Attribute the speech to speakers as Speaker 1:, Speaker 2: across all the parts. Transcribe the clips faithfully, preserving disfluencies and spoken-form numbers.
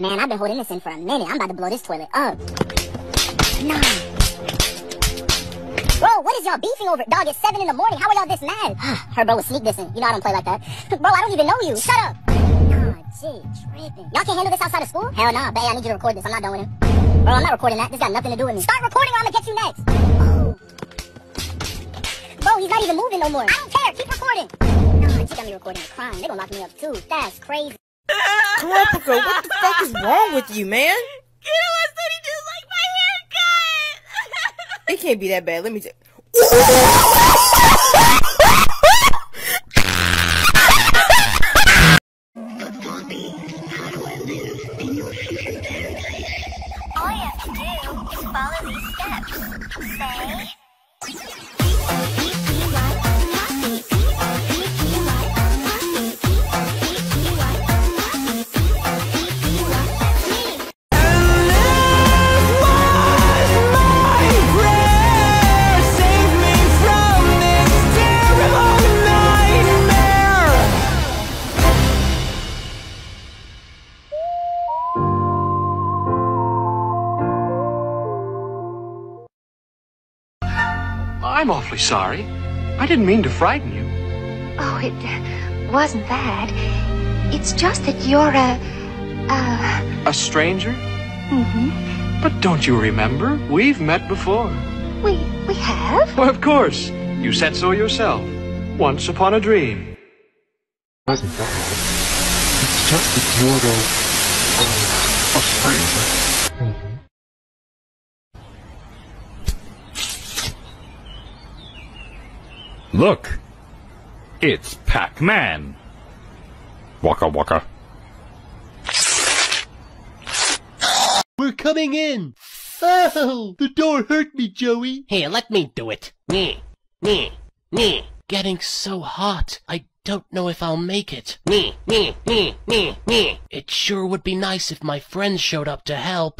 Speaker 1: Man, I've been holding this in for a minute. I'm about to blow this toilet up. Nah. Bro, what is y'all beefing over? Dog, it's seven in the morning. How are y'all this mad? Her bro was sneak dissing. You know I don't play like that. Bro, I don't even know you. Shut up. Nah, G, tripping. Y'all can't handle this outside of school? Hell nah, babe, I need you to record this. I'm not done with him. Bro, I'm not recording that. This got nothing to do with me. Start recording or I'm gonna get you next. Oh. Bro, he's not even moving no more. I don't care. Keep recording. Nah, she got me recording a crime. They gonna lock me up too. That's crazy.
Speaker 2: Tropical, what the fuck is wrong with you, man?
Speaker 3: Kiddo said he just like my haircut.
Speaker 2: It can't be that bad. Let me just.
Speaker 1: All you have to do is follow these steps. Say...
Speaker 4: I'm awfully sorry. I didn't mean to frighten you.
Speaker 5: Oh, it uh, wasn't that. It's just that you're a... Uh...
Speaker 4: A stranger?
Speaker 5: Mm-hmm.
Speaker 4: But don't you remember? We've met before.
Speaker 5: We... we have?
Speaker 4: Well, of course. You said so yourself. Once upon a dream.
Speaker 6: Wasn't that? It's just that you're a... Uh, a stranger. Mm-hmm.
Speaker 7: Look, it's Pac-Man. Waka waka.
Speaker 8: We're coming in. Oh, the door hurt me, Joey.
Speaker 9: Here, let me do it. Nee, nee, nee. Getting so hot, I don't know if I'll make it. Nee, nee, nee, nee, nee. It sure would be nice if my friends showed up to help.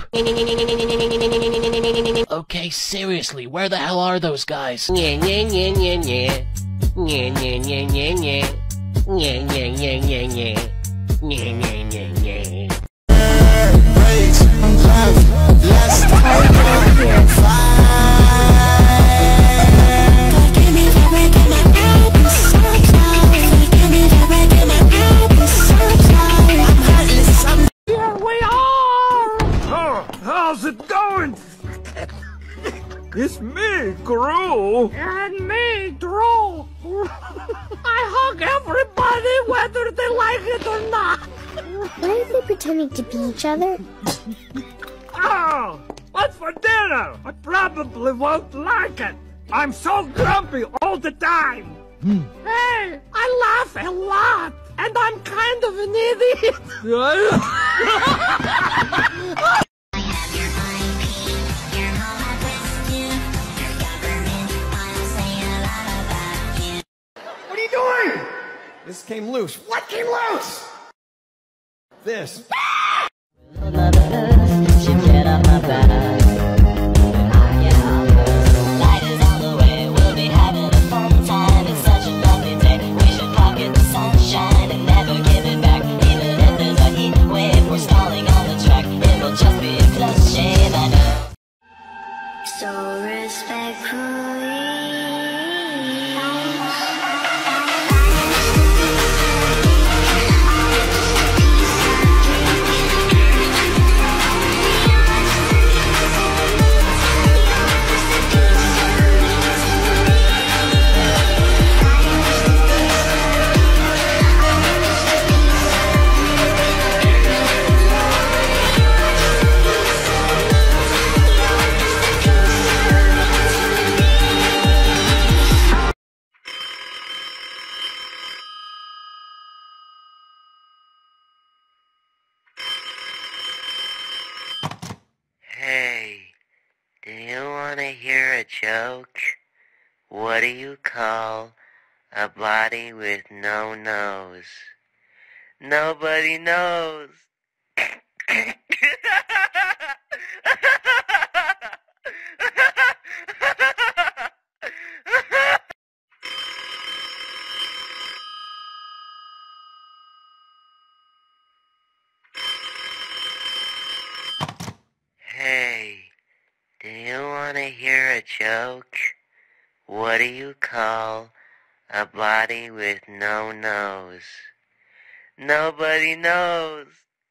Speaker 9: Okay, seriously, where the hell are those guys? Yeah, yeah, yeah, yeah, yeah. Yeah, yeah, yeah, yeah, yeah. Yeah, yeah, yeah, yeah, yeah. Yeah, yeah, yeah, yeah.
Speaker 10: Right, left, let's take it. Give me the break in my album, so close. Give me the break in my album, so close. I'm heartless, I'm...
Speaker 11: Here we are! Oh, how's it going? It's me, Gru. And me, Drew. I hug everybody whether they like it or not.
Speaker 12: Why are they pretending to be each other?
Speaker 11: Oh, what's for dinner? I probably won't like it. I'm so grumpy all the time.
Speaker 8: Hmm.
Speaker 11: Hey, I laugh a lot, and I'm kind of an idiot.
Speaker 13: What are you doing? This came loose. What came loose? This.
Speaker 10: So respectfully.
Speaker 14: Hey, do you want to hear a joke? What do you call a body with no nose? Nobody knows. a joke? What do you call a body with no nose? Nobody knows.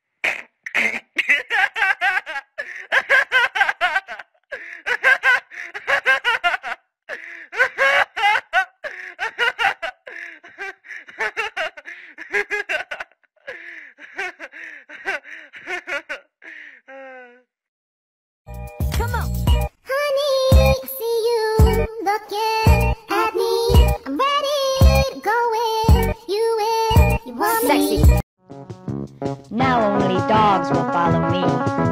Speaker 1: Come on. Honey, I see you looking at me. I'm ready to go in. You in, you want
Speaker 15: Sexy.
Speaker 1: me.
Speaker 15: Now only dogs will follow me.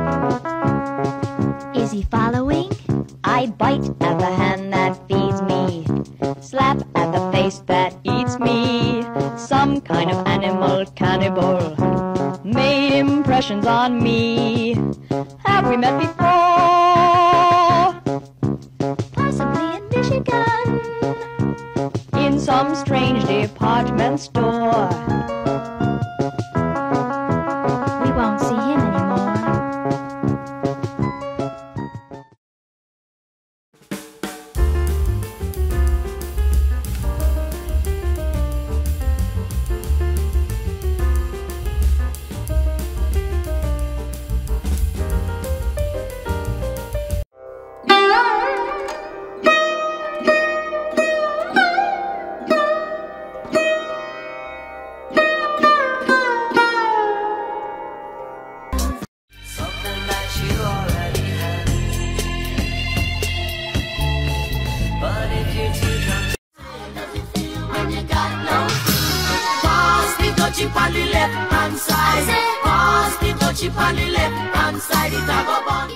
Speaker 1: Is he following?
Speaker 15: I bite at the hand that feeds me, slap at the face that eats me. Some kind of animal cannibal made impressions on me. Have we met before?
Speaker 1: Possibly in Michigan.
Speaker 15: In some strange department store.
Speaker 1: We won't see him anymore.
Speaker 10: Chip on the left hand side. Pass the chip on the left hand side. It a go bang.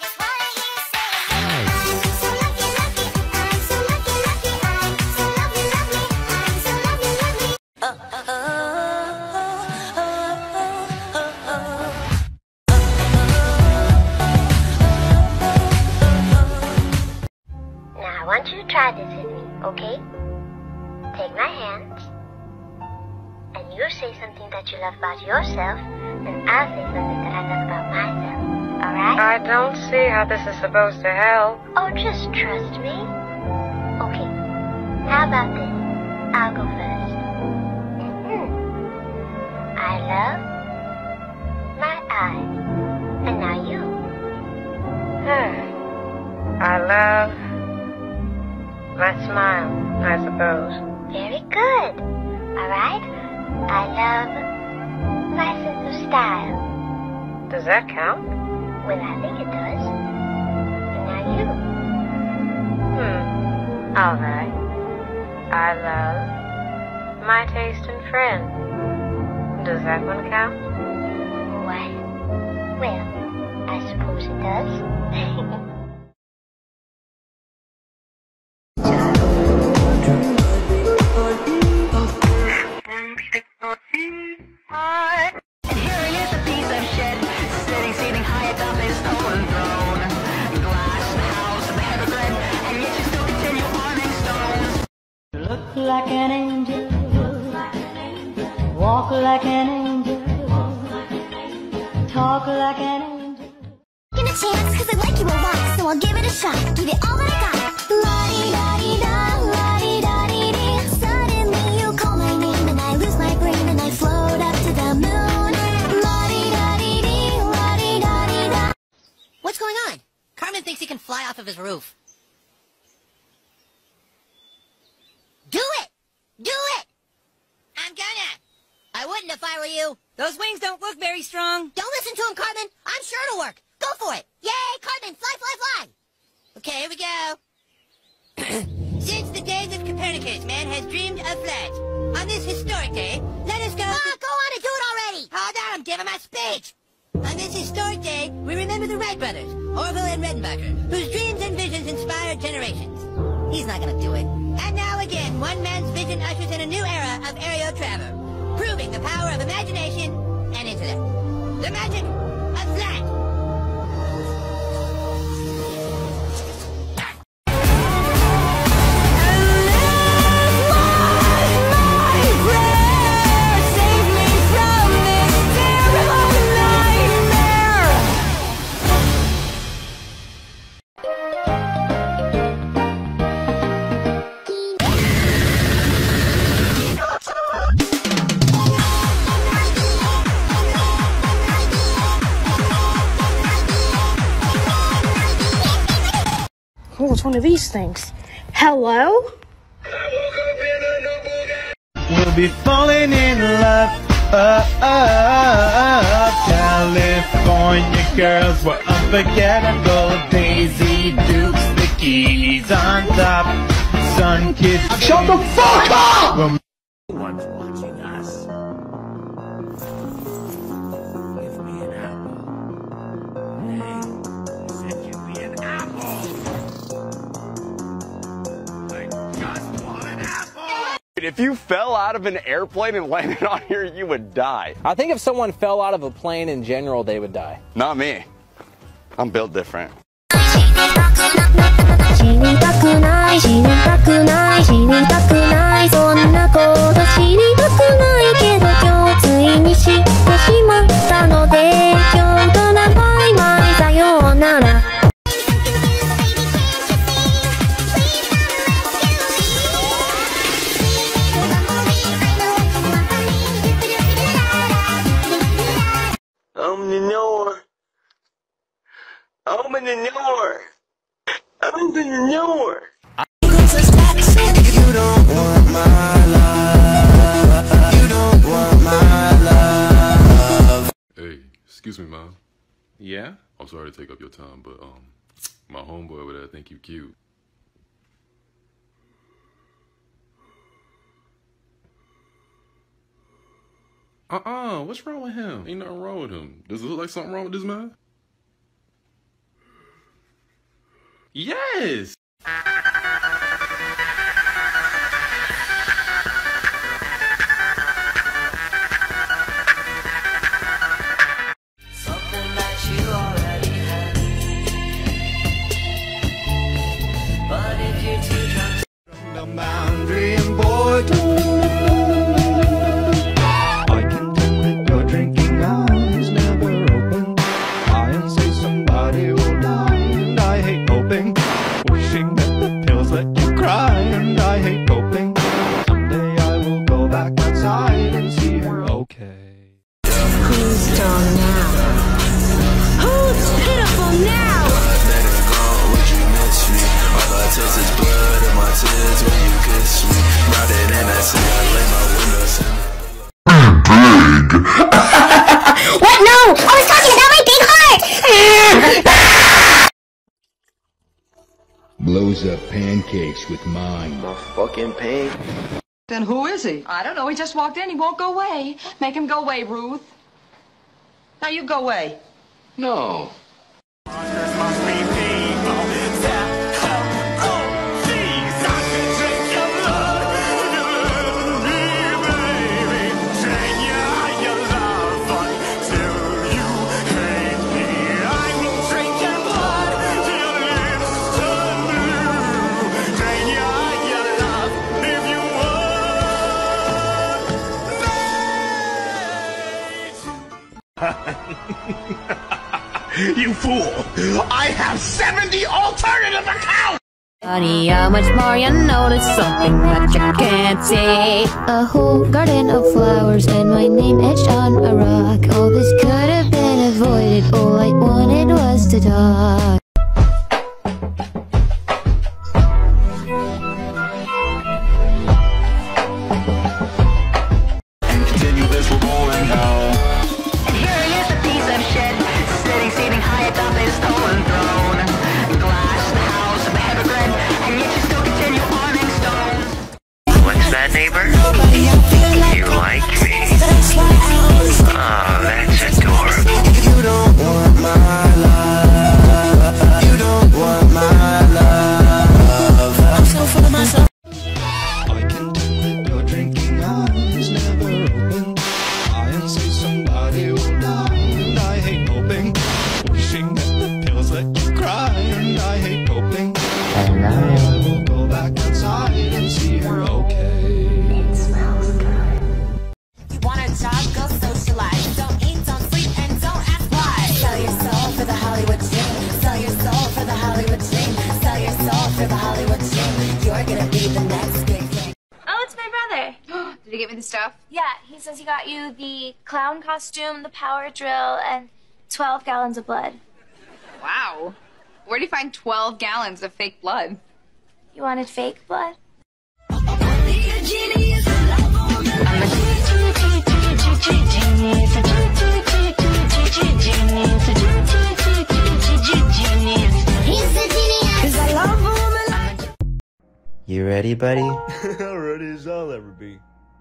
Speaker 1: Now I want you to try this with me, okay? Take my hands. And you say something that you love about yourself, and I'll say something that I love about myself. Alright?
Speaker 16: I don't see how this is supposed to help.
Speaker 1: Oh, just trust me. Okay. How about this? I'll go first. Mm-hmm. I love my eyes. And now you.
Speaker 16: I love my smile, I suppose.
Speaker 1: Very good. Alright? I love my sense of style.
Speaker 16: Does that count?
Speaker 1: Well, I think it does. And now you.
Speaker 16: Hmm. All right. I love my taste in friends. Does that one count?
Speaker 1: Why? Well, I suppose it does.
Speaker 10: And here he is, a piece of shit, sitting, seating high atop his stone throne. Glass house of evergreen, and yet you still continue farming stones.
Speaker 15: You look like an angel, walk like an angel, talk like an angel.
Speaker 1: Give it a chance, cause I like you a lot, so I'll give it a shot. Give it all that I got. La-di-da-di-da, la-di-da-di-dee. Suddenly you call my name, and I lose my brain, and I float up to the moon. La-di-da-di-dee, la-di-da-di-da.
Speaker 17: What's going on? Carmen thinks he can fly off of his roof. Do it! Do it! I'm gonna! I wouldn't if I were you.
Speaker 3: Those wings don't look very strong.
Speaker 17: Don't listen to him, Carmen. I'm sure it'll work. Go for it. Yay, Carmen, fly, fly, fly. Okay, here we go. Since the days of Copernicus, man has dreamed of flight. On this historic day, let us go... Ah, go on and do it already! Hold on, I'm giving my speech. On this historic day, we remember the Wright brothers, Orville and Redenbacher, whose dreams and visions inspired generations. He's not gonna do it. And now again, one man's vision ushers in a new era of aerial travel, proving the power of imagination and intellect. The magic of flight.
Speaker 12: one of these things. Hello?
Speaker 18: We'll be falling in love. Uh, uh, uh, California girls were unforgettable. Daisy Dukes, the keys on top. Sun kids. Shut the fuck up! Well, one's watching us. Give me an apple. Hey, I said give me an apple. I just want an apple.
Speaker 19: If you fell out of an airplane and landed on here, you would die.
Speaker 20: I think if someone fell out of a plane in general, they would die.
Speaker 19: Not me. I'm built different.
Speaker 12: 死にたくない死にたくない死にたくないそんなこと知りたくないけど今日ついに知ってしまったので今日からバイバイさようなら
Speaker 14: Open the door. Open the door. Open the door. You don't want my love. You don't want my love.
Speaker 6: Hey, excuse me, Mom.
Speaker 20: Yeah?
Speaker 6: I'm sorry to take up your time, but um, my homeboy over there think you cute. Uh-uh, what's wrong with him? Ain't nothing wrong with him. Does it look like something wrong with this man? Yes!
Speaker 10: Something that you already have. But if you're too drunk,
Speaker 18: the boundary and boy, I can tell that your drinking eyes never open. I and say somebody will die, and I hate hoping. Wishing that the pills let you cry, and I hate hoping. Someday I will go back outside and see her okay.
Speaker 12: Who's strong now? Who's pitiful now?
Speaker 10: would you miss me? All I taste is blood in my tears when you kiss me. Riding in that sea, I lay my windows in.
Speaker 1: What? No! I was talking about my big heart!
Speaker 21: Blows up pancakes with mine.
Speaker 14: My fucking pain.
Speaker 22: Then who is he? I don't know. He just walked in. He won't go away. Make him go away, Ruth. Now you go away.
Speaker 14: No.
Speaker 18: You fool! I have seventy alternative accounts!
Speaker 12: Honey, how much more you notice something that you can't see? A whole garden of flowers and my name etched on a rock. All this could have been avoided. All I wanted was to talk.
Speaker 10: And continue this, we're going now. And here he is, a piece of shit, sitting, seating high atop his stolen throne. Glass, the house, the hypocrite, and yet you still continue arming stones.
Speaker 14: What's that, neighbor? You like me? Oh, that's adorable. You don't want my love. You don't want my love. I'm so full of myself.
Speaker 18: I can tell that your drinking eyes never open. I and say somebody will die, and I hate hoping. Wishing that the pills let you cry, and I hate hoping. Someday I will go back outside and see her okay.
Speaker 10: It smells good.
Speaker 23: You want a job? Go socialize. Don't eat, don't sleep, and don't ask why. Sell your soul for the Hollywood dream. Sell your soul for the Hollywood dream. Sell your soul for the Hollywood dream. You're gonna be the next big thing.
Speaker 5: Oh, it's my brother. Did he get me the stuff? Yeah, he says he got you the clown costume, the power drill, and twelve gallons of blood.
Speaker 23: Wow.
Speaker 2: Where do you find twelve gallons of fake blood?
Speaker 5: You wanted fake blood?
Speaker 4: You ready, buddy?
Speaker 7: Ready as I'll ever be.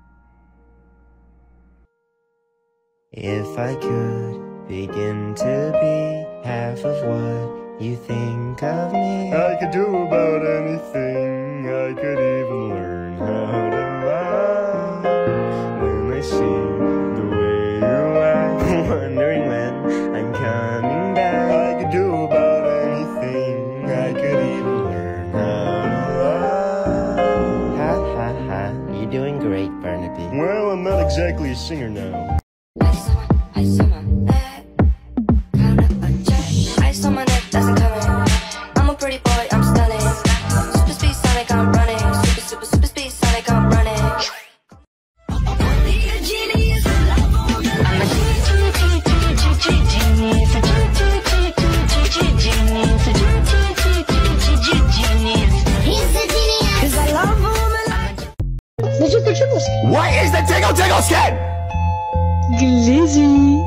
Speaker 4: If I could begin to be half of what you think of me,
Speaker 7: I could do about anything. I could even learn how to love. When I see the way you act,
Speaker 4: wondering when I'm coming back,
Speaker 7: I could do about anything. I could even learn how to love.
Speaker 4: Ha ha ha, you're doing great, Barnaby.
Speaker 7: Well, I'm not exactly a singer now.
Speaker 12: Ice on my neck, doesn't come in. I'm a pretty boy, I'm stunning. Super speed Sonic, I'm running. Super, super, super speed Sonic, I'm running. I'm a genius. He's a genius. Cause I love woman. The trickle trickle skin.
Speaker 13: What is the tickle tickle skin?
Speaker 12: Glizzy.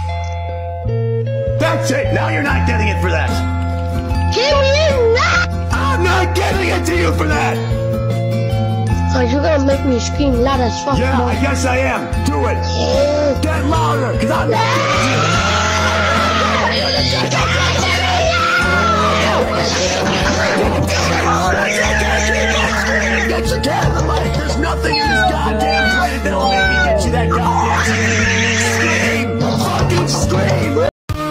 Speaker 13: That's it. Now you're not getting it for that.
Speaker 12: Give me that.
Speaker 13: I'm not giving it to you for that.
Speaker 12: Cause you're gonna make me scream loud as fuck.
Speaker 13: Yeah,
Speaker 12: boy.
Speaker 13: I guess I am. Do it. Yeah. Get louder, cause I'm not giving it to Get your cat in the mic. There's nothing in this goddamn plate that'll make me get you that goddamn scream. Fucking scream.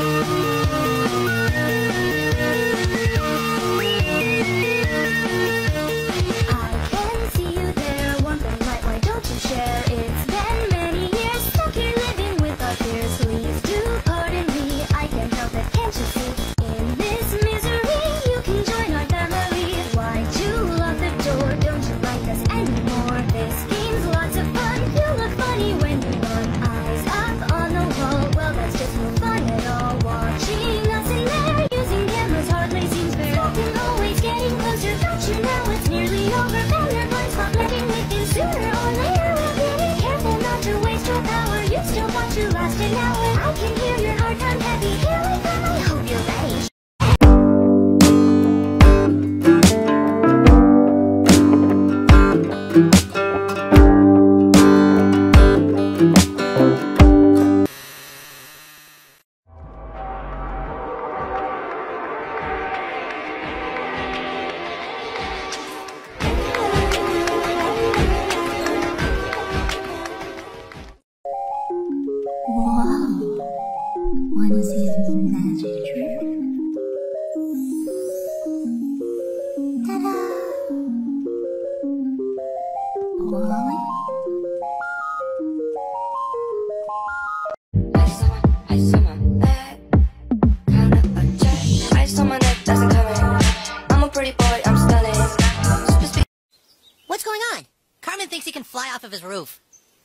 Speaker 17: What's going on? Carmen thinks he can fly off of his roof.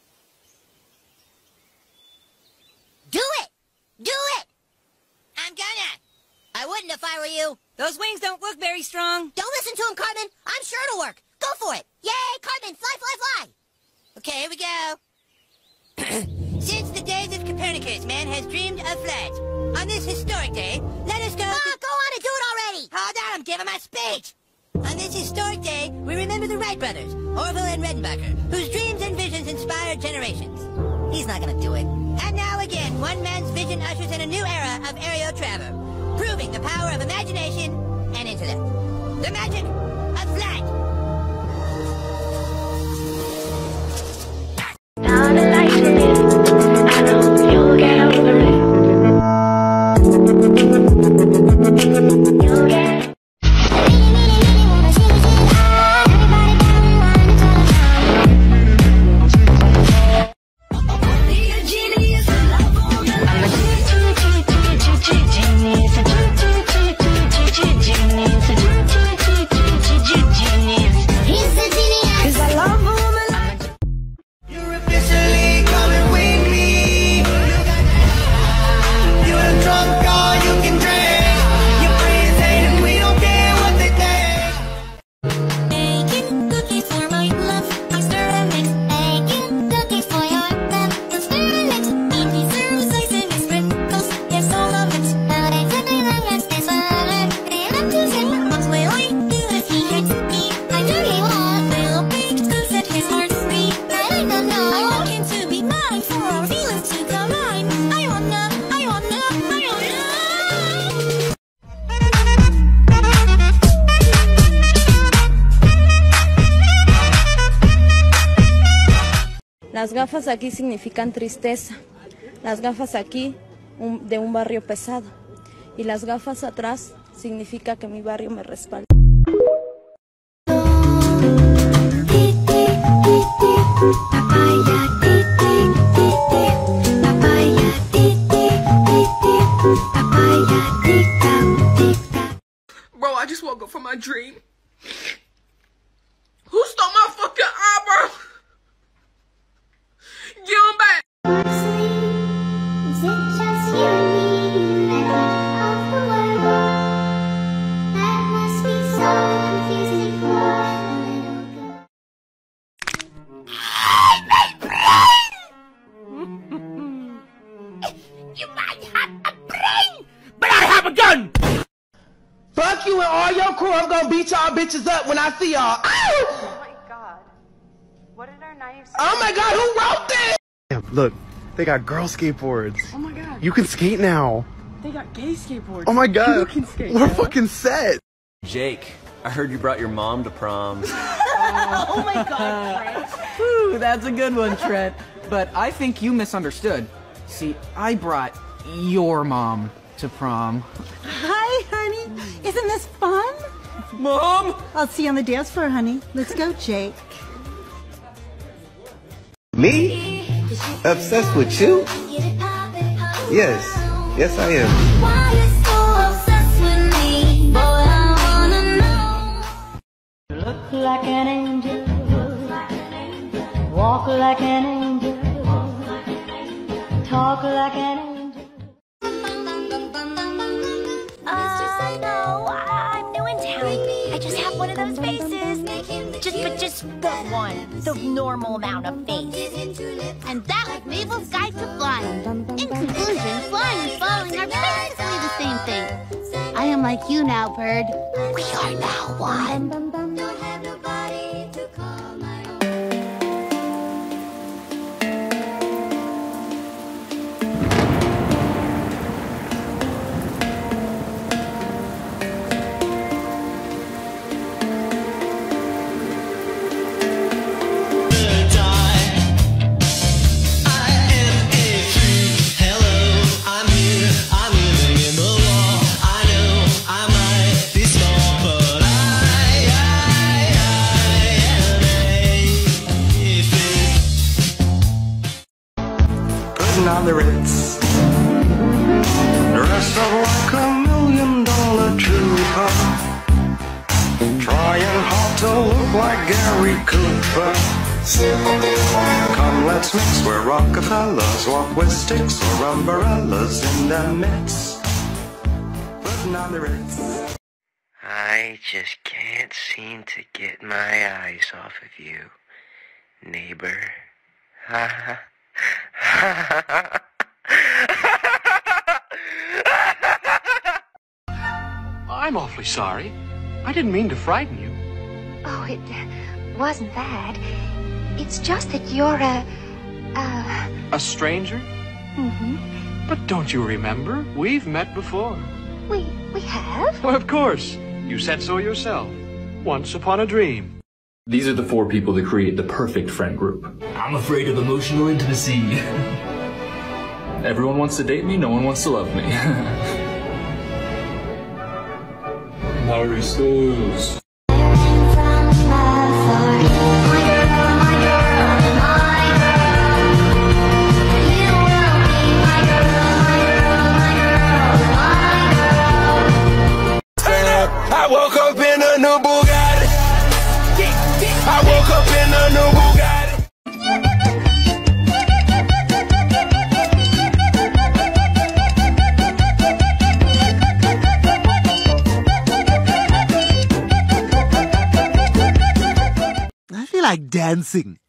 Speaker 17: Do it! Do it! I'm gonna! I wouldn't if I were you.
Speaker 24: Those wings don't look very strong.
Speaker 17: Don't listen to him, Cartman. I'm sure it'll work. Go for it. Yay, Cartman, fly, fly, fly. Okay, here we go. Since the days of Copernicus, man has dreamed of flight. On this historic day, let us go... Ah, go on and do it already! Hold on, I'm giving my speech. On this historic day, we remember the Wright brothers, Orville and Redenbacher, whose dreams and visions inspired generations. He's not gonna do it. And now again, one man's vision ushers in a new era of aerial travel, proving the power of imagination and intellect. The magic of flight.
Speaker 12: Down the light to me, I know you'll get over it. You'll get. Genius.
Speaker 8: Las gafas aquí significan tristeza. Las gafas aquí un, de un barrio pesado. Y las gafas atrás significa que mi barrio me respalda.
Speaker 3: Bro, I just woke up from my dream. Who stole my fucking eyebrow? Give him back.
Speaker 10: You might have a brain, but I have a gun!
Speaker 9: Fuck you and all your crew. I'm gonna beat y'all bitches up when I see y'all.
Speaker 11: Oh my god. What did our knives say?
Speaker 9: Oh my god, who wrote this?
Speaker 7: Damn, look, they got girl skateboards.
Speaker 11: Oh my god.
Speaker 7: You can skate now.
Speaker 11: They got gay skateboards.
Speaker 7: Oh my god.
Speaker 11: You can skate
Speaker 7: We're
Speaker 11: now.
Speaker 7: fucking set.
Speaker 16: Jake, I heard you brought your mom to prom.
Speaker 11: Oh my god, Trent.
Speaker 25: Ooh, that's a good one, Trent. But I think you misunderstood. See, I brought your mom to prom.
Speaker 26: Hi, honey. Isn't this fun?
Speaker 25: Mom!
Speaker 26: I'll see you on the dance floor, honey. Let's go, Jake.
Speaker 4: Me? Obsessed with you? Yes. Yes, I am.
Speaker 23: Why you so obsessed with me? Boy, I wanna know.
Speaker 15: Look like an angel, walk like an angel, talk like an angel.
Speaker 27: Uh, no, I'm new in town. I just have one of those faces. Just, but just the one, the normal amount of face.
Speaker 17: And that was Mabel's Guide to Flying. In conclusion, flying and falling are basically the same thing. I am like you now, Bird. We are now one.
Speaker 28: On the Ritz, dressed up like a million dollar trooper, trying hard to look like Gary Cooper. Come, let's mix where Rockefellers walk with sticks or umbrellas in their midst. Putting on the Ritz.
Speaker 14: I just can't seem to get my eyes off of you, neighbor. Ha ha.
Speaker 29: I'm awfully sorry. I didn't mean to frighten you.
Speaker 5: Oh, it uh, wasn't that. It's just that you're a... a...
Speaker 29: A stranger?
Speaker 5: Mm-hmm.
Speaker 29: But don't you remember? We've met before.
Speaker 5: We... we have?
Speaker 29: Well, of course. You said so yourself. Once upon a dream.
Speaker 30: These are the four people that create the perfect friend group.
Speaker 31: I'm afraid of emotional intimacy.
Speaker 30: Everyone wants to date me, no one wants to love me.
Speaker 31: Mariscos.
Speaker 28: I woke up in a new Bugatti. I woke up in a new Bugatti.
Speaker 32: I feel like dancing.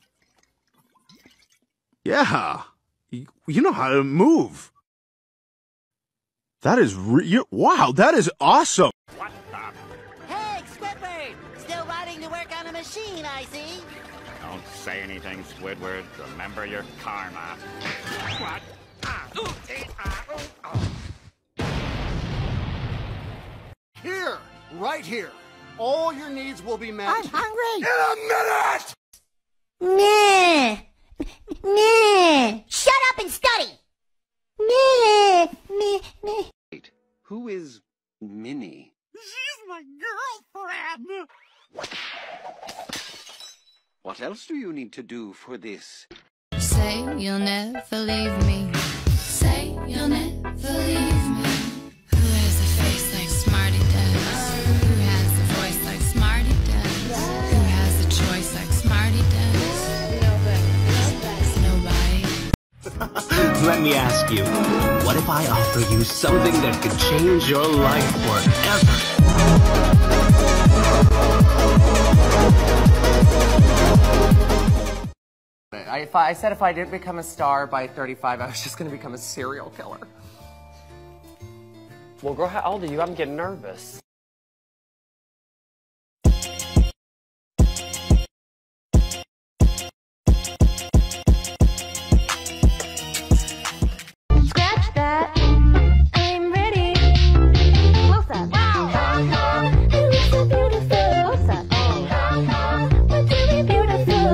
Speaker 32: Yeah. You, you know how to move. That is re- wow, that is awesome.
Speaker 17: Hey, Squidward! Still riding to work on a machine, I see.
Speaker 33: Don't say anything, Squidward. Remember your karma. What? Ah, ooh, ee, ah, ooh, oh.
Speaker 13: Here, right here. All your needs will be met.
Speaker 17: I'm hungry.
Speaker 13: In a minute!
Speaker 17: Meh. Nah. Shut up and study. Nah. Nah. Nah.
Speaker 1: Wait, who is Minnie?
Speaker 2: She's my girlfriend.
Speaker 1: What else do you need to do for this?
Speaker 23: Say you'll never leave me. Say you'll never leave me. Who has a face like Smarty does? Who has a voice like Smarty does? Who has a choice like Smarty does? Nobody.
Speaker 3: Let me ask you, what if I offer you something that could change your life forever?
Speaker 25: I, if I, I said if I didn't become a star by thirty-five, I was just going to become a serial killer.
Speaker 6: Well, girl, how old are you? I'm getting nervous.
Speaker 27: Scratch that. I'm ready. Close up. Wow. You look so beautiful. Close up. Look really beautiful.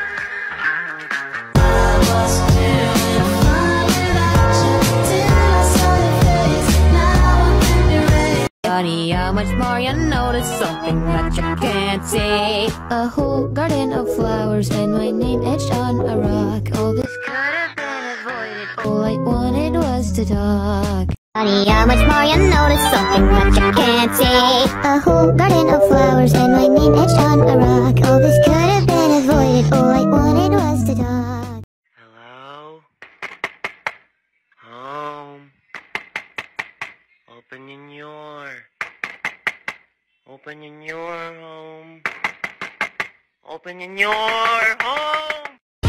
Speaker 23: Honey, how much more you notice something that you can't see?
Speaker 27: A whole garden of flowers and my name etched on a rock. All this could have been avoided. All I wanted was to talk.
Speaker 23: Honey, how much more you notice something that you can't see?
Speaker 27: A whole garden of flowers and my name etched on a rock. All this could have been avoided. All I wanted was to talk.
Speaker 14: Hello? Home? Open in your... Open in your home. Open in your home.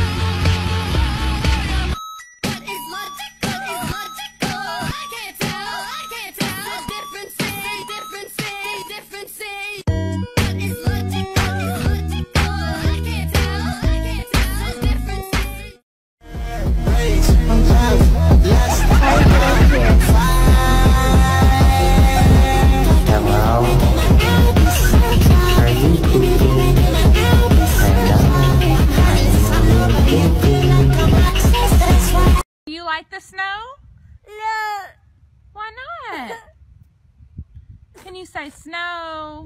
Speaker 23: What is logic? What is logical? I can't tell. I can't tell. Different say, different say, different say. What is logic? What is logical? I can't tell. I can't tell. Different say.
Speaker 2: Raise up, let's go here.
Speaker 4: Hello? Are you pooping?
Speaker 8: Do you like the snow?
Speaker 27: No.
Speaker 8: Why not? Can you say snow?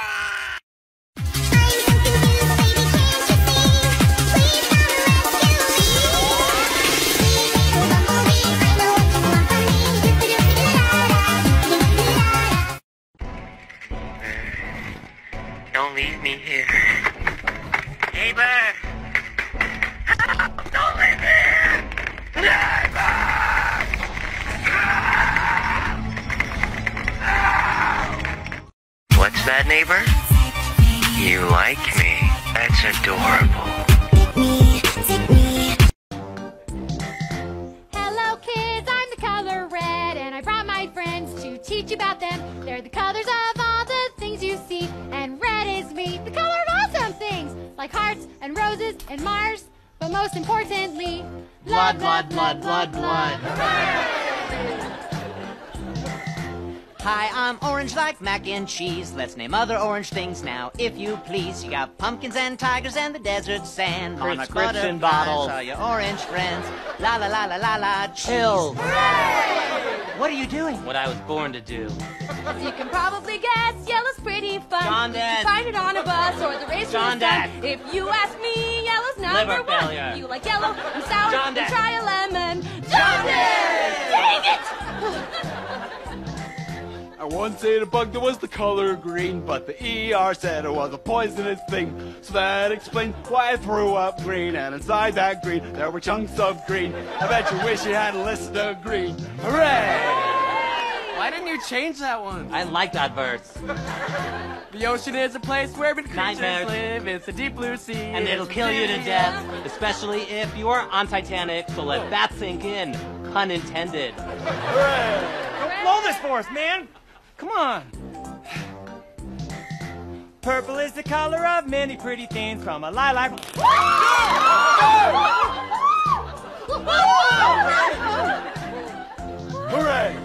Speaker 14: Don't leave me here. Neighbor! Don't leave me here! Neighbor! What's that, neighbor? You like me. That's adorable.
Speaker 27: Hello kids, I'm the color red and I brought my friends to teach you about them. They're the colors of all the things you see and red is me, the color of awesome things like hearts and roses and Mars, but most importantly,
Speaker 2: Blood, blood, blood, blood, blood.
Speaker 10: Hi, I'm orange like mac and cheese. Let's name other orange things now, if you please. You got pumpkins and tigers and the desert sand.
Speaker 6: Prescription bottles.
Speaker 10: Are your orange friends? La la la la la la.
Speaker 6: Chill.
Speaker 10: What are you doing?
Speaker 6: What I was born to do.
Speaker 27: As you can probably guess, yellow's pretty fun.
Speaker 6: John
Speaker 27: You
Speaker 6: Dad.
Speaker 27: can find it on a bus or the race
Speaker 6: John
Speaker 27: is done.
Speaker 6: Dad.
Speaker 27: If you ask me, yellow's number
Speaker 6: Liver
Speaker 27: one.
Speaker 6: failure.
Speaker 27: You like yellow and sour,
Speaker 6: John
Speaker 27: then
Speaker 6: Dad.
Speaker 27: try a lemon. John,
Speaker 6: John
Speaker 27: Dad!
Speaker 6: Dad.
Speaker 27: Dang it!
Speaker 2: I once ate a bug that was the color green, but the E R said it was a poisonous thing. So that explains why I threw up green, and inside that green there were chunks of green. I bet you wish you had listened to green. Hooray!
Speaker 25: Why didn't you change that one?
Speaker 6: I liked adverts.
Speaker 25: The ocean is a place where creatures
Speaker 6: Nightmares.
Speaker 25: live. It's a deep blue sea.
Speaker 6: And it'll kill you to death, especially if you are on Titanic, so let that sink in. Pun intended.
Speaker 2: Don't blow this for us, man! Come on! Purple is the color of many pretty things from a lilac. Hooray!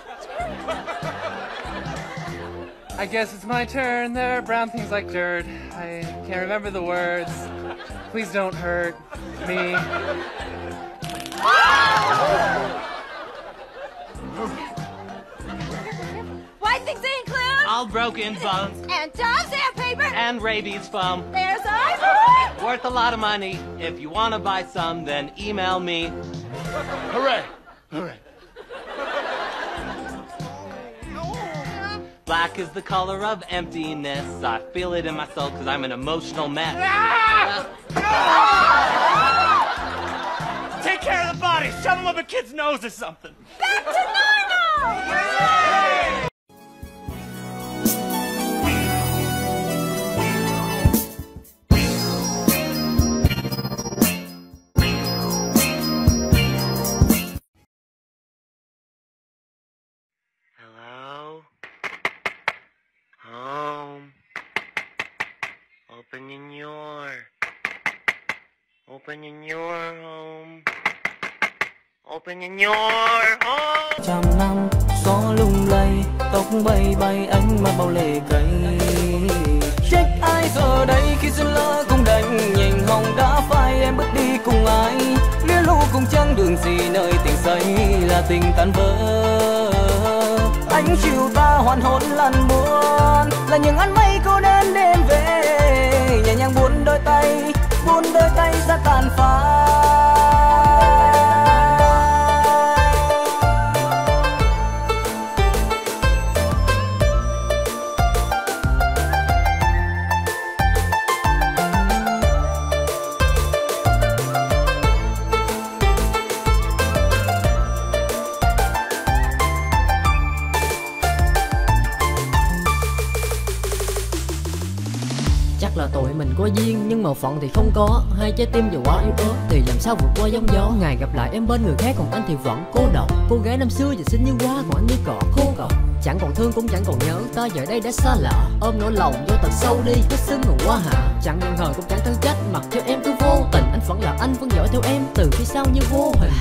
Speaker 25: I guess it's my turn. There are brown things like dirt. I can't remember the words. Please don't hurt.
Speaker 6: Me.
Speaker 27: White things they include?
Speaker 6: All broken bones.
Speaker 27: And Tom sandpaper?
Speaker 6: And rabies foam.
Speaker 27: There's ivory!
Speaker 6: Worth a lot of money. If you want to buy some, then email me.
Speaker 2: Hooray! Hooray!
Speaker 6: Black is the color of emptiness. I feel it in my soul because I'm an emotional mess.
Speaker 2: Take care of the body. Shove him up a kid's nose or something.
Speaker 27: Back to normal! Yay!
Speaker 14: Hello? Home? Opening your... Opening your home. Opening your home.
Speaker 7: Trăm năm gió lung lay, tóc bay bay ánh mắt bao lệ cay. Trách ai giờ đây khi duyên lỡ không đành, nhìn hồng đã phai em bước đi cùng ai. Lia lũ cùng chẳng đường gì nơi tình say là tình tan vỡ. Ánh chiều ta hoàn hôn lăn buồn, là những ánh mây cô đơn đêm về. Nhẹ nhàng buồn đôi tay, buồn đôi tay ra tàn phai.
Speaker 9: Chắc là tụi mình có duyên nhưng mà phận thì không có. Hai trái tim dù quá yếu ớt thì làm sao vượt qua giông gió. Ngày gặp lại em bên người khác còn anh thì vẫn cô độc. Cô gái năm xưa giờ xinh như hoa còn anh như cỏ khô cọc. Chẳng còn thương cũng chẳng còn nhớ, ta giờ đây đã xa lạ. Ôm nỗi lòng vô tận sâu đi, vết sưng còn quá hạ. Chẳng nhận hờn cũng chẳng thân trách, mặc cho em cứ vô tình. Anh vẫn là anh, vẫn dõi theo em từ phía sau như vô hình.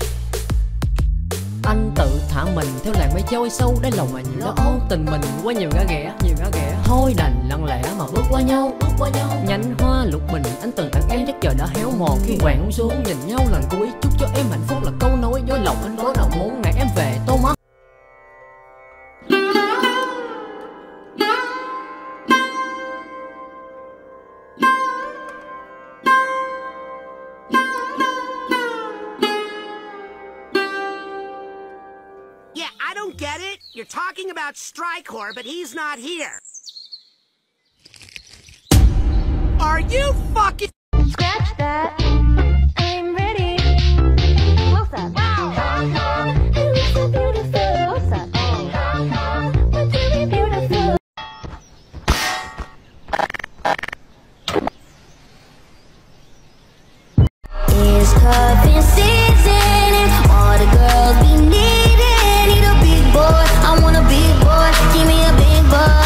Speaker 9: Anh tự thả mình theo làng mây trôi sâu, đáy lòng mà nhiều lo âu. Tình mình quá nhiều ngã ghẻ, nhiều ngã ghẻ. Thôi đành lặng lẽ mà bước qua nhau, bước qua nhau. Nhánh hoa lục bình anh từng tặng em chắc giờ đã héo mòn. Khi quàng xuống nhìn nhau lần cuối, chúc cho em hạnh phúc là câu nói dối lòng anh có nào muốn. Ngày em về tô mắt.
Speaker 10: Get it? You're talking about Strykor, but he's not here. Are you fucking...
Speaker 27: Scratch that. I'm ready. Close up. Wow. You look so beautiful. Close up. Look really beautiful.
Speaker 23: It's cuffing season and all the girls be needing. Need a big boy, I want a big boy. Give me a big boy.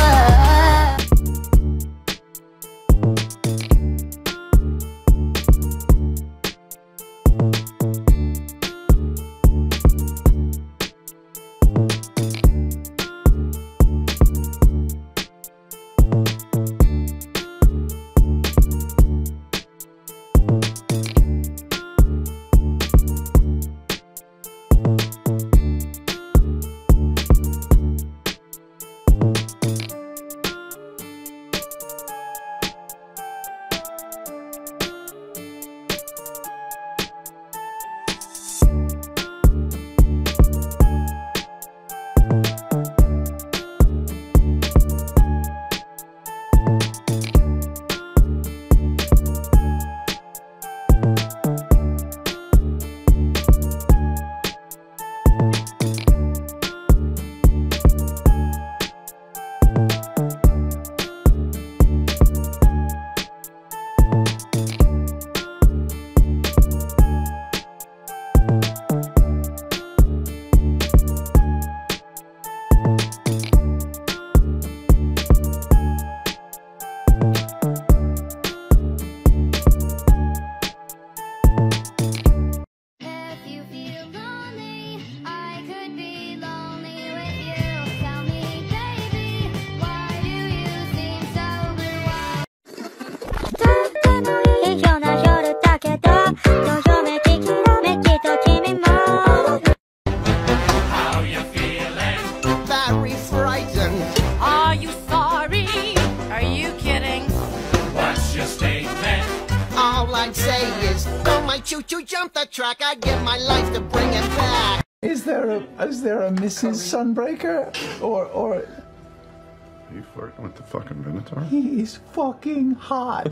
Speaker 5: track, I'd give my life to bring him back.
Speaker 11: Is there a is there a Missus Sunbreaker or or?
Speaker 12: Are you flirting with the fucking Minotaur?
Speaker 11: He's fucking hot.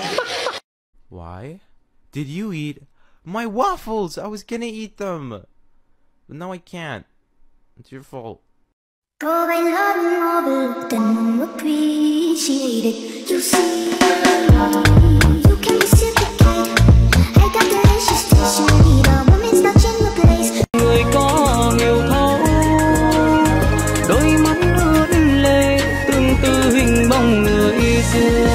Speaker 15: Why did you eat my waffles? I was gonna eat them, but now I can't. It's your fault.
Speaker 23: Có bánh hot ngon cần appreciate it. You see, you can reciprocate. I got delicious taste. You need a woman's touch in the place.
Speaker 7: Người có hiểu thấu, đôi mắt ướt lệ, tương tự hình bóng người xưa.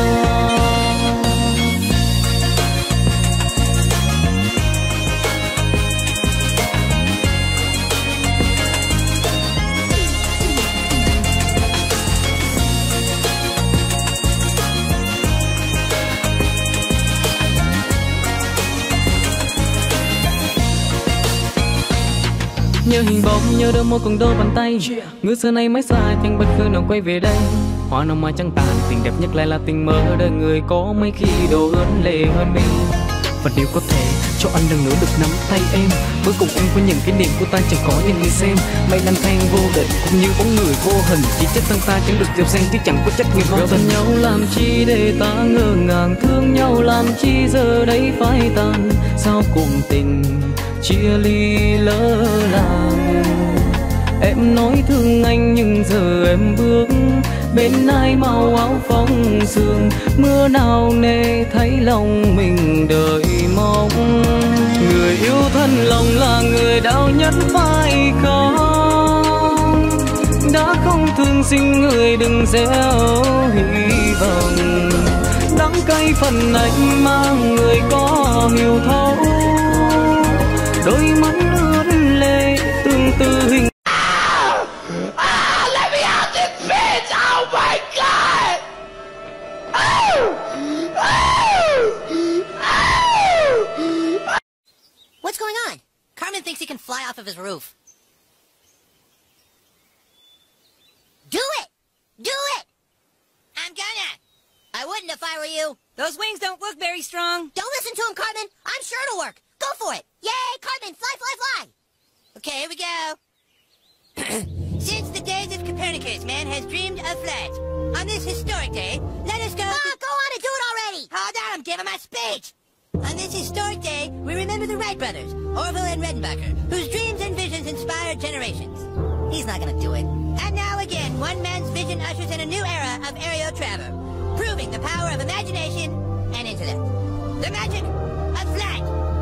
Speaker 7: Nhớ hình bóng, nhớ đôi môi cùng đôi bàn tay. Ngứa xưa nay mãi xa thành bất cứ nào quay về đây. Hoa nồng mai trắng tàn, tình đẹp nhất lại là tình mơ. Đời người có mấy khi đồ ướt lệ hơn mình. Và nếu có thể cho anh lần nữa được nắm tay em, với cùng em có những kỷ niệm của ta chẳng có những người xem. Mây lang thang vô định cũng như bóng người vô hình, chỉ trách thân ta chẳng được giàu sang chứ chẳng có trách nhiệm vô tình. Nhau làm chi để ta ngỡ ngàng, thương nhau làm chi giờ đây phai tàn. Sao cùng tình chia ly lỡ làng. Em nói thương anh nhưng giờ em bước bên ai màu áo phong sương. Mưa nào nề thấy lòng mình đợi mong. Người yêu thân lòng là người đau nhất phải không? Đã không thương xin người đừng gieo hy vọng. Đắng cay phần anh mang người có hiểu thấu. Đôi mắt ướt lệ tương tự hình.
Speaker 5: Ah, let me out this bitch! Oh my god! Oh! Oh! Oh!
Speaker 17: What's going on? Carmen thinks he can fly off of his roof. Do it! Do it! I'm gonna! I wouldn't if I were you.
Speaker 16: Those wings don't look very strong.
Speaker 17: Don't listen to him, Carmen. I'm sure it'll work. Go for it. Yay, Carmen, fly, fly, fly. Okay, here we go. Since the days of Copernicus, man has dreamed of flight. On this historic day, let us go... Ah, go on and do it already! Hold on, I'm giving my speech! On this historic day, we remember the Wright brothers, Orville and Redenbacher, whose dreams and visions inspired generations. He's not gonna do it. And now again, one man's vision ushers in a new era of aerial travel, proving the power of imagination and intellect. The magic of flight!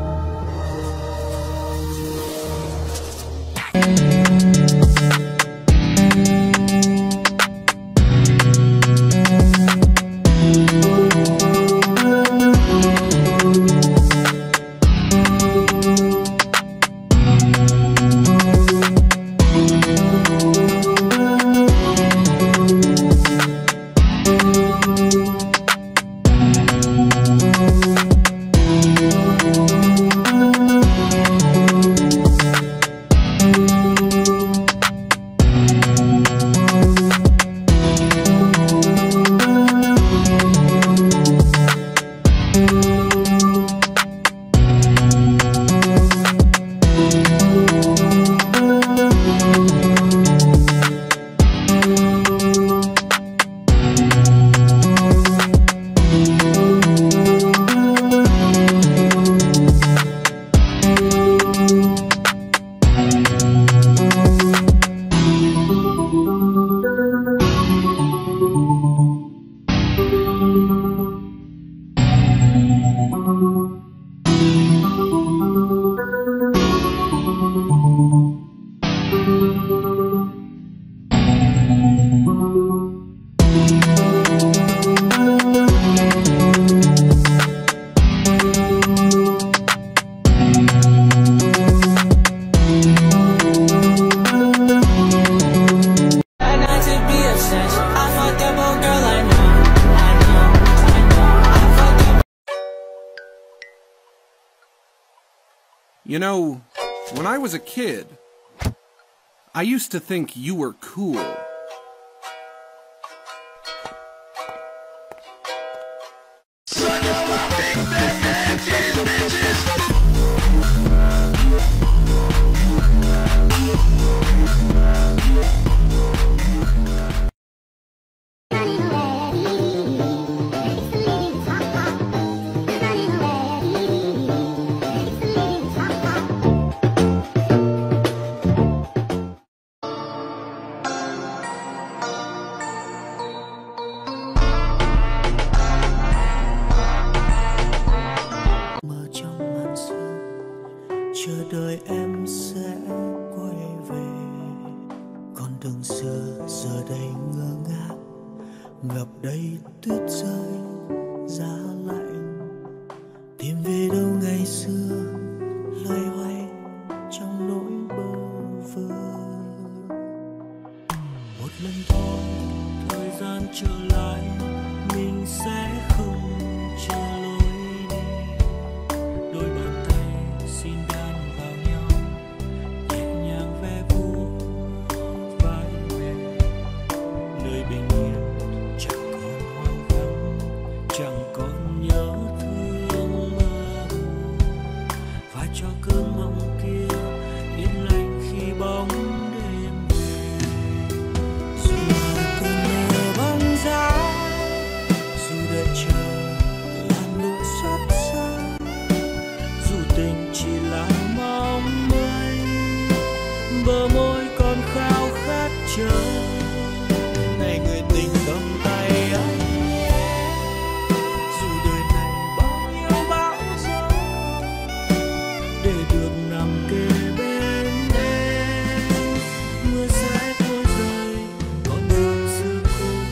Speaker 18: You know, when I was a kid, I used to think you were cool.
Speaker 5: Suck up, big bitches, bitches.
Speaker 13: chờ đợi em sẽ quay về. Con đường xưa giờ đây ngơ ngác, gặp đây tuyết rơi giá lạnh. Tìm về đâu ngày xưa loay hoay trong nỗi bơ vơ. Một lần thôi thời gian trở lại, mình sẽ không chờ lối đi. Đôi bàn tay xin đan vào nhau, nhẹ nhàng ve vuốt vai mềm. Nơi bình yên chẳng còn hoang vắng, chẳng còn nhớ thương mơ. Và cho cơn mộng kia yên lành khi bóng đêm về. Dù là cơn mơ băng giá, dù đợi chờ làn lửa xót xa, dù tình chỉ là mong mây, bờ môi còn khao khát chờ ngày người tình cầm tay anh nhé. Dù đời này bao nhiêu bão gió, để được nằm kề bên em, mưa sẽ thôi rơi còn đường xưa cũng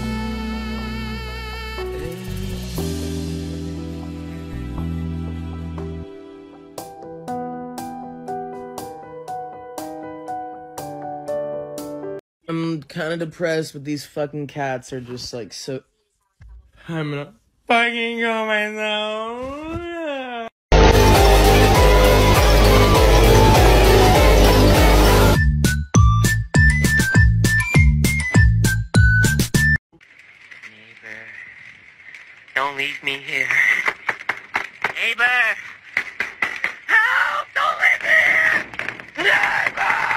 Speaker 19: I'm kind of depressed, but these fucking cats are just like so. I'm gonna fucking go myself.
Speaker 14: Neighbor, don't leave me here. Neighbor! Help! Don't leave me here! Neighbor!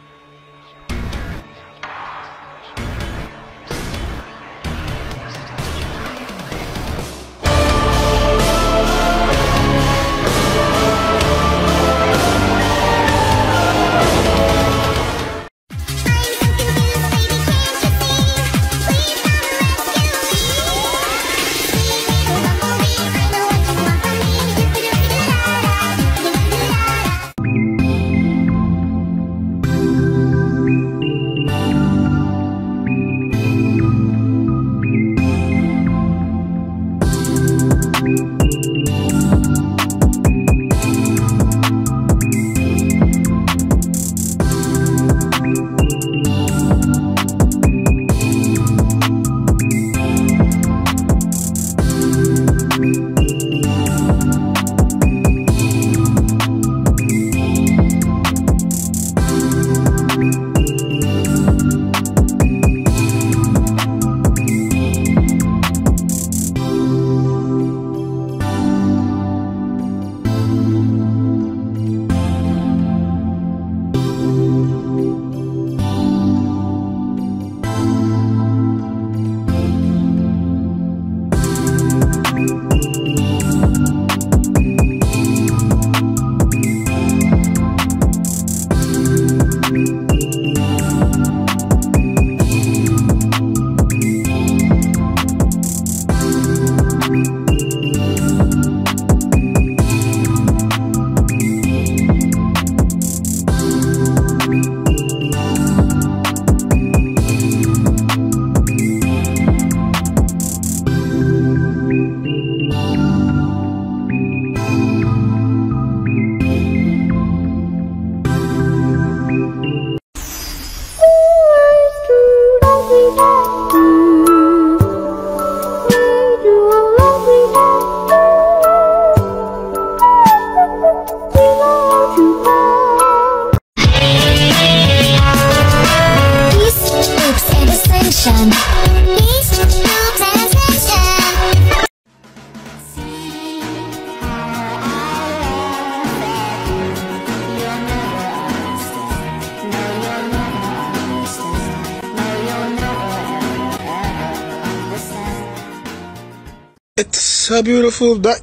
Speaker 5: It's so beautiful, but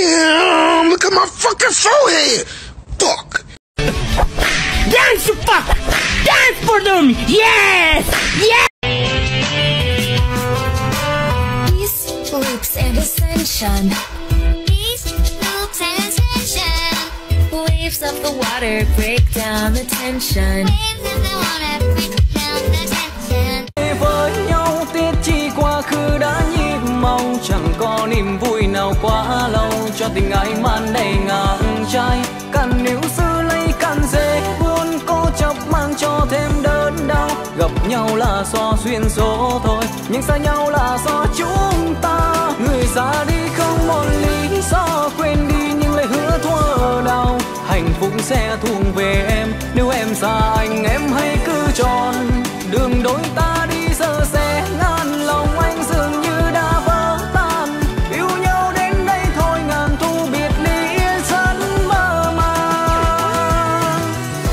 Speaker 5: damn, look at my fucking forehead. Fuck. Dance, you fuck. Dance for them. Yes. Yes.
Speaker 23: These loops and ascension. These loops and ascension. Waves waves of the water break down the tension. Waves of the water break down the tension.
Speaker 7: Với nhau tiết chi quá khứ đã nhịp màu, chẳng có niềm vui nào quá lâu cho tình ái man đầy ngang trái. Cằn níu giữ lấy cằn dễ buồn cố chấp mang cho thêm đớn đau. Gặp nhau là do duyên số thôi, nhưng xa nhau là do chúng ta. Người ra đi không một lý do, quên đi nhưng lại hứa thuở đau. Hạnh phúc sẽ thuộc về em, nếu em xa anh em hãy cứ tròn. Đường đôi ta đi giờ sẽ ngàn, lòng anh dường như đã vỡ tan. Yêu nhau đến đây thôi ngàn thu biệt ly rất mơ màng.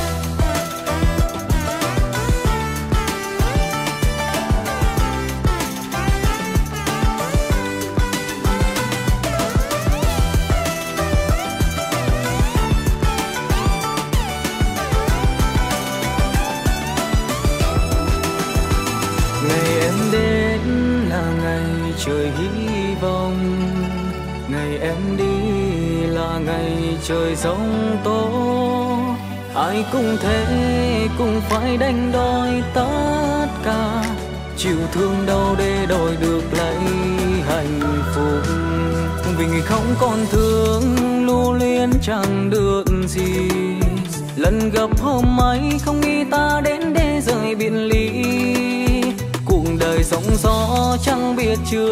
Speaker 7: Ngày em đến là ngày trời hy vọng, ngày em đi là ngày trời giông tố. Ai cũng thế cũng phải đánh đổi tất cả, chịu thương đau để đổi được lấy hạnh phúc. Vì người không còn thương lưu luyến chẳng được gì, lần gặp hôm ấy không nghĩ ta đến để rời biệt ly. Cuộc đời sóng gió chẳng biết chưa.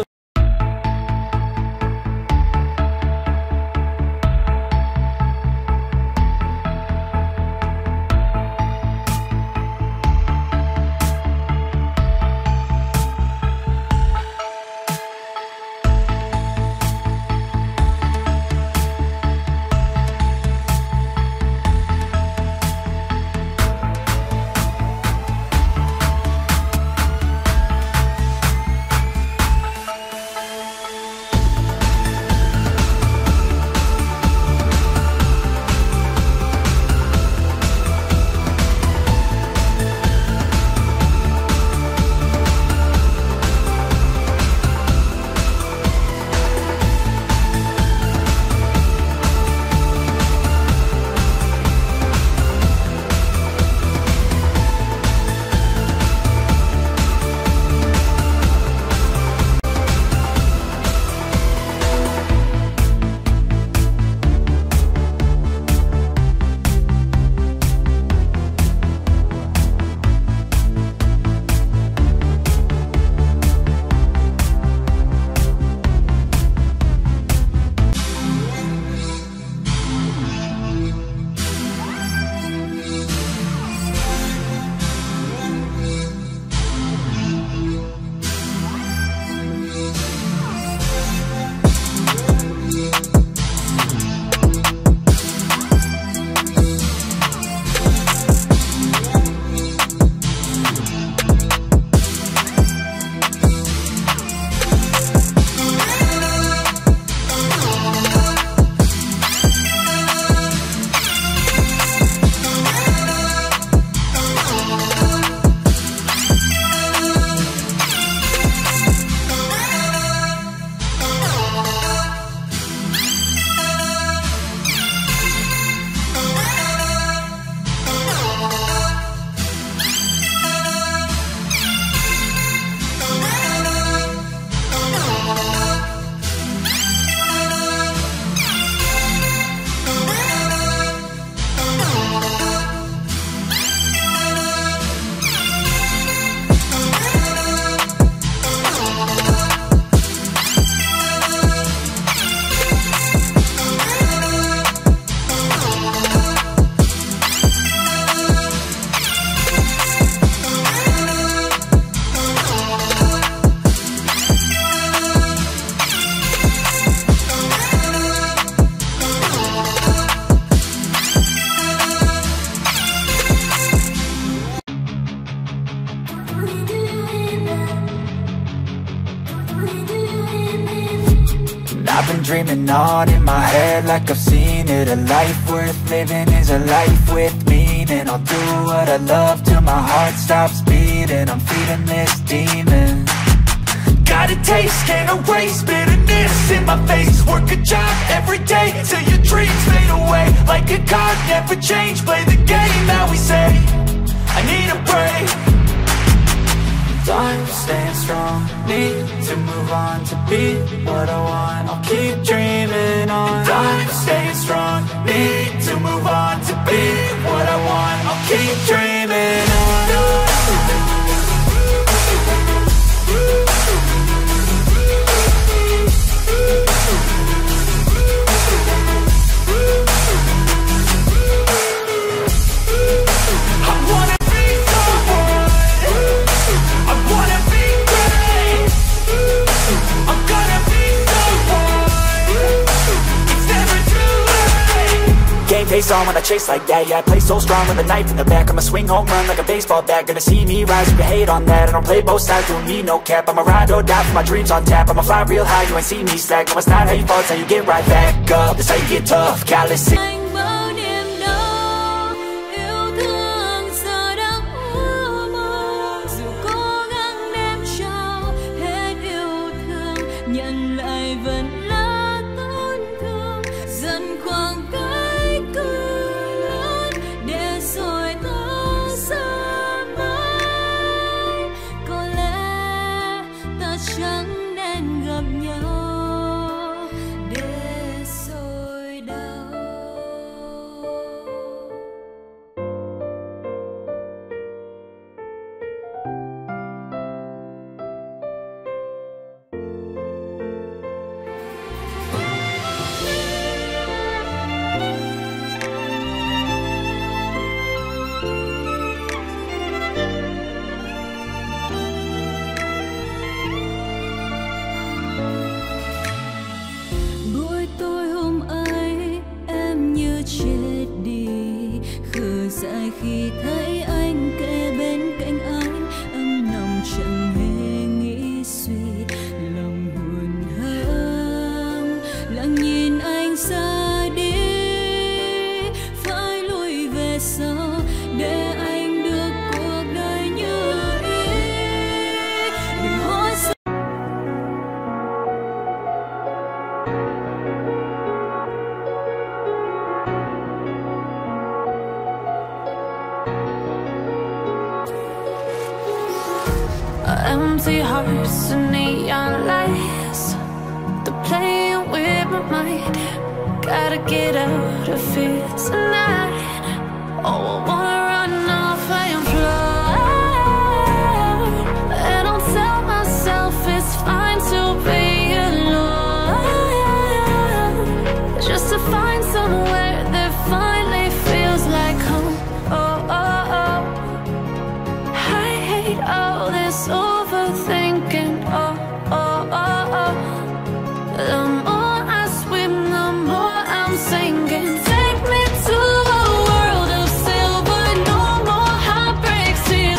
Speaker 1: I've been dreaming on in my head like I've seen it. A life worth living is a life with meaning. I'll do what I love till my heart stops beating. I'm feeding this demon. got a taste, can't erase bitterness in my face. Work a job every day till your dreams fade away. Like a card, never change, play the game that we say. I need a break. I'm staying strong, need to move on to be what I want. I'll keep dreaming on. I'm staying strong, need to move on to be what I want. I'll keep dreaming on. Face on when I chase like that. Yeah, I play so strong with a knife in the back. I'ma swing home run like a baseball bat. Gonna see me rise, you can hate on that. I don't play both sides, doing me no cap. I'ma ride or die for my dreams on tap. I'ma fly real high, you ain't see me slack. No, it's not how you fall, it's how you get right back up. That's how you get tough, callous.
Speaker 13: Khi thấy anh kề bên cạnh anh, âm lòng chẳng hề nghĩ suy, lòng buồn hơn lặng nhìn anh xa đi, phải lùi về sau để anh được cuộc đời như ý. Đừng hỏi sao empty hearts and neon lights, they're playing with my mind. Gotta get out of here tonight. Oh, I wanna run off and fly, and I'll tell myself it's fine to be alone, just to find somewhere that finally feels like home. Oh, oh, oh. I hate all this overthinking, oh, oh, oh, oh. The more I swim, the more I'm sinking. Take me to a world of silver, no more heartbreaks here.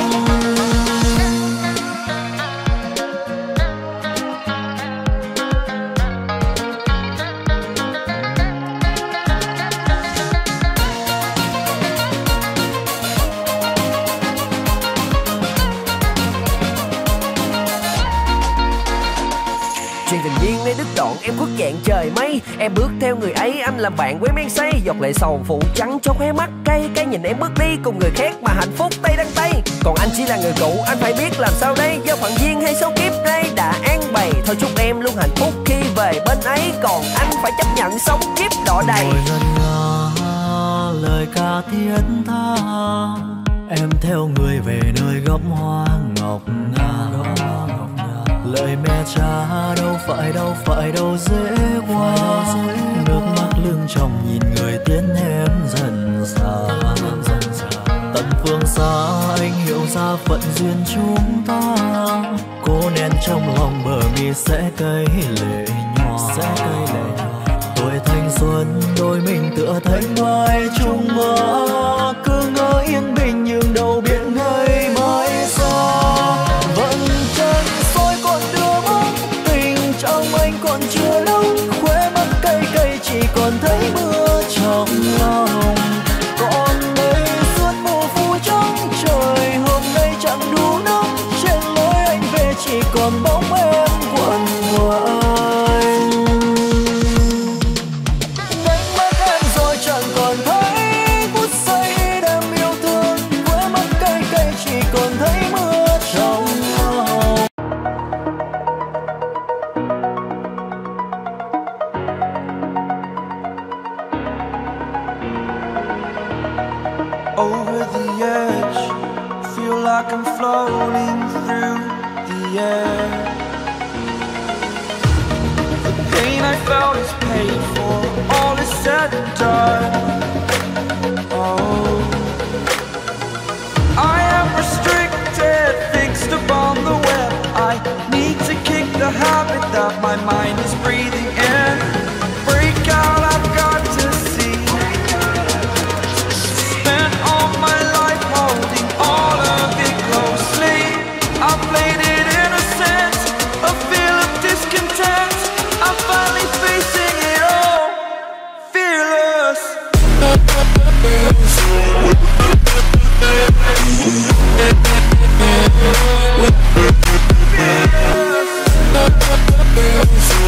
Speaker 3: Chuyện tình duyên nay đứt đoạn, em khuất dạng trời mây. Em bước theo người ấy, anh làm bạn với men say. Giọt lệ sầu phủ trắng cho khóe mắt cay. Cái nhìn em bước đi cùng người khác mà hạnh phúc tay đăng tay. Còn anh chỉ là người cũ, anh phải biết làm sao đây. Do phận duyên hay số kiếp đây đã an bày. Thôi chúc em luôn hạnh phúc khi về bên ấy. Còn anh phải chấp nhận sống kiếp đọ đầy.
Speaker 13: Ngồi ngân nga lời ca thiết tha, em theo người về nơi góc hoa ngọc ngà. Lời mẹ cha đâu phải đâu phải đâu dễ qua. Nước mắt lưng tròng nhìn người tiến em dần xa. Tận phương xa anh hiểu ra phận duyên chúng ta. Cô nén trong lòng bờ mi sẽ cây lệ nhòa. Tuổi thanh xuân đôi mình tựa thành vai chung mơ. Cứ ngỡ yên bình nhưng đâu biết ngày mai xa. Vẫn chân soi còn đưa bóng tình trong anh còn chưa lâu. Khóe mắt cay cay chỉ còn thấy mưa trong lòng. Còn đây suốt mùa phủ trắng trời hôm nay chẳng đủ nắng. Trên lối anh về chỉ còn bóng em. over the edge. Feel like I'm floating through the air. The pain I felt is paid for, all is said and done. Oh, I am restricted, fixed upon the web. I need to kick the habit that my mind is breathing in. Break out, I've got to see. Spent all my life holding all of it closely. I played it innocent, a feel of discontent. I'm finally facing it all, fearless. Fearless.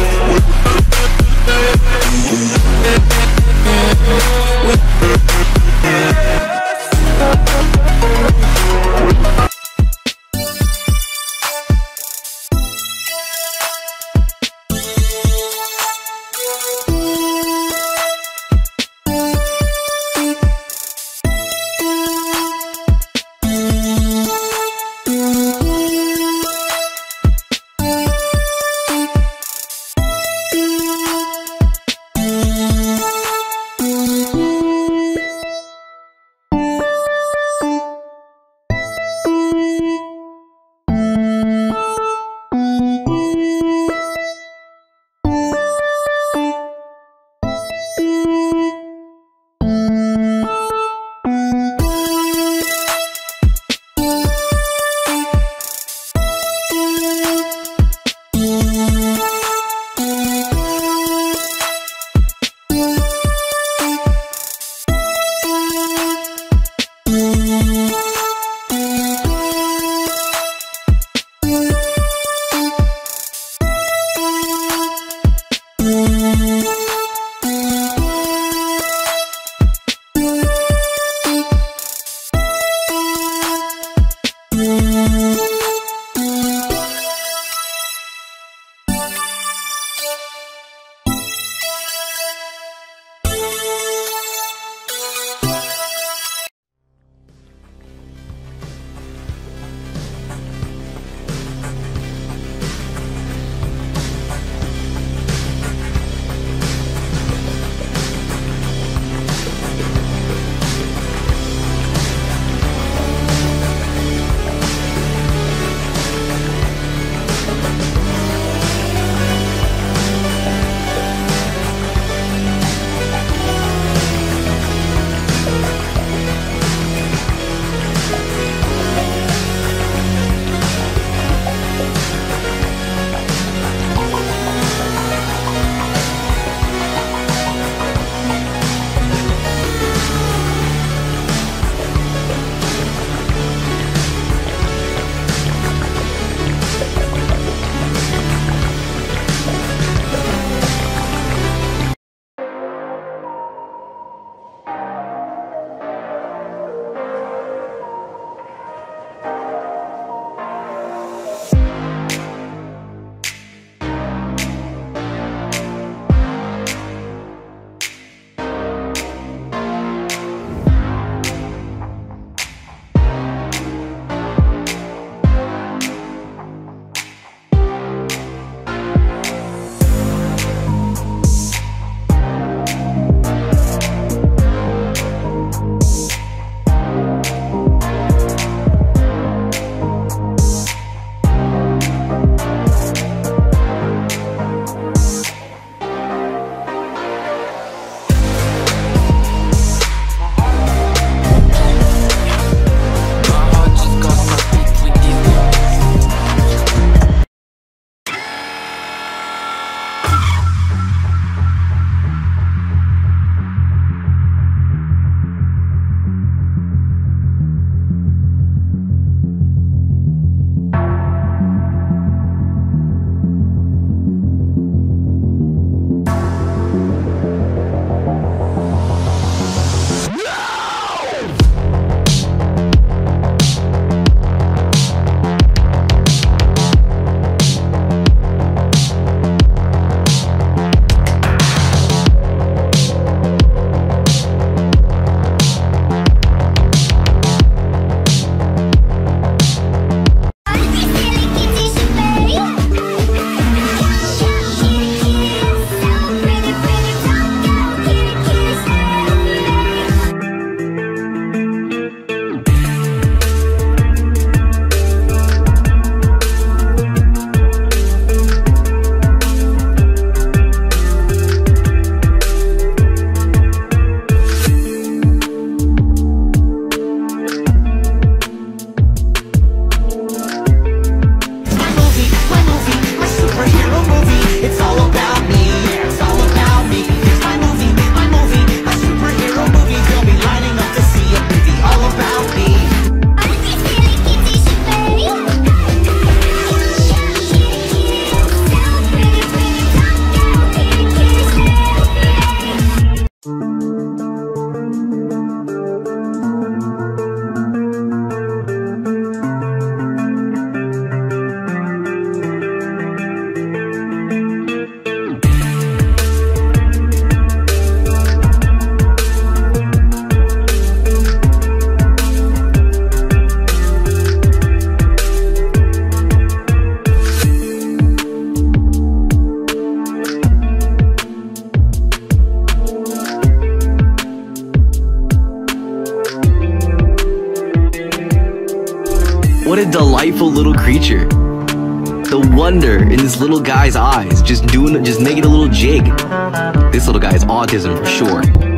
Speaker 4: What a delightful little creature. The wonder in this little guy's eyes, just doing, just making a little jig. This little guy is autism for sure.